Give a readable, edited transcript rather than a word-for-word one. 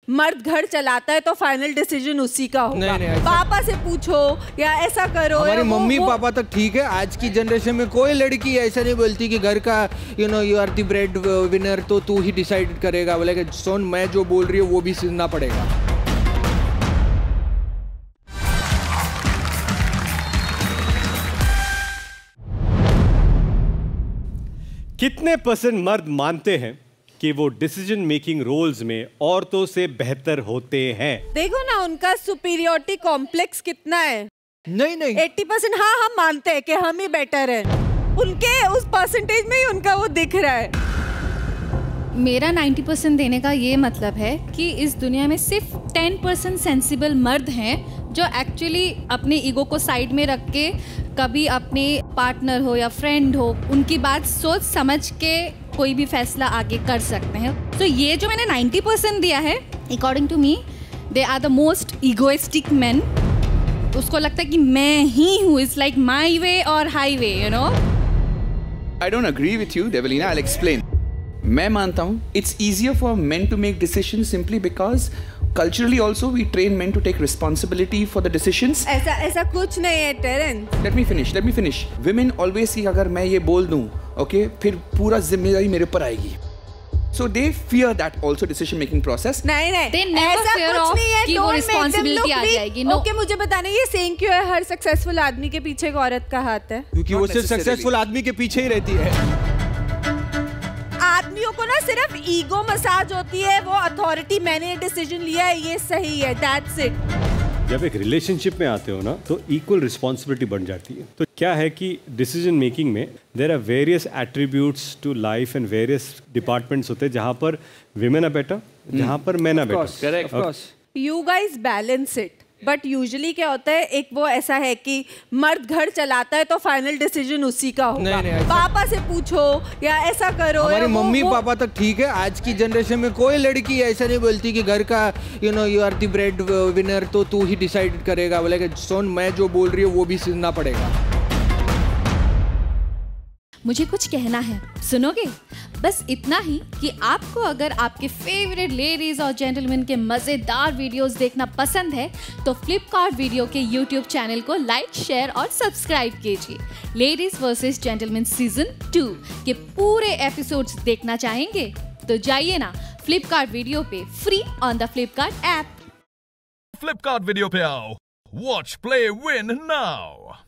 मर्द घर चलाता है तो फाइनल डिसीजन उसी का होगा। नहीं, पापा से पूछो या ऐसा करो। हमारी मम्मी पापा तक ठीक है, आज की जनरेशन में कोई लड़की ऐसा नहीं बोलती कि घर का you are the breadwinner तो तू ही डिसाइड करेगा। बोले कि सोन मैं जो बोल रही हूँ वो भी सुनना पड़ेगा। कितने % मर्द मानते हैं कि वो डिसीजन मेकिंग रोल्स में औरतों से बेहतर होते हैं? देखो ना उनका सुपीरियरिटी कॉम्प्लेक्स कितना है। नहीं 80% हाँ हम मानते हैं कि हम ही बेटर हैं। उनके उस परसेंटेज में ही उनका वो दिख रहा है। मेरा 90% देने का ये मतलब है कि इस दुनिया में सिर्फ 10% सेंसिबल मर्द हैं जो एक्चुअली अपने ईगो को साइड में रख के कभी अपने पार्टनर हो या फ्रेंड हो उनकी बात सोच समझ के कोई भी फैसला आगे कर सकते हैं। तो ये जो मैंने 90% दिया है, according to me they are the most egoistic man. उसको लगता है कि मैं ही हूँ, इट्स लाइक माई वे और highway, you know. I don't agree with you Devleena, I will explain. मैं मानता हूँ it's easier for men to make decision simply because culturally also we train men to take responsibility for the decisions. ऐसा कुछ नहीं है Terence. Let me finish. Women always see अगर मैं ये बोल दूँ, okay, फिर पूरा जिम्मेदारी मेरे ऊपर आएगी. So they fear that also decision making process. नहीं They never fear of कि वो responsibility आ जाएगी. No. Okay, मुझे बताना ये सेइंग क्यों है हर सक्सेसफुल आदमी के पीछे एक औरत का हाथ है? क्योंकि वो सिर्फ सक्सेसफुल आदमी के पीछे ही रहती है। आदमियों को ना सिर्फ ईगो मसाज होती है, वो अथॉरिटी मैंने डिसीजन लिया है ये सही है, दैट्स इट। जब एक रिलेशनशिप में आते हो ना तो इक्वल रिस्पॉन्सिबिलिटी बन जाती है। तो क्या है कि डिसीजन मेकिंग में there are various attributes to life and various departments होते हैं जहाँ पर विमेन आर बेटर, जहाँ पर men are better. Correct. You guys balance it, but usually क्या होता है, एक वो ऐसा है कि मर्द घर चलाता है तो फाइनल डिसीजन उसी का होगा। पापा से पूछो या ऐसा करो। हमारी मम्मी पापा तक ठीक है, आज की जनरेशन में कोई लड़की ऐसा नहीं बोलती कि घर का you are the breadwinner तो तू ही डिसाइड करेगा। बोले कि सोन मैं जो बोल रही हूँ वो भी सुनना पड़ेगा। मुझे कुछ कहना है, सुनोगे? बस इतना ही कि आपको अगर आपके फेवरेट लेडीज और जेंटलमैन के मजेदार वीडियोस देखना पसंद है तो फ्लिपकार्ट वीडियो के यूट्यूब चैनल को लाइक, शेयर और सब्सक्राइब कीजिए। लेडीज वर्सेस जेंटलमैन सीजन 2 के पूरे एपिसोड्स देखना चाहेंगे तो जाइए ना फ्लिपकार्ट वीडियो पे free on the Flipkart app. Flipkart video पे आओ, वॉच प्ले विन नाउ।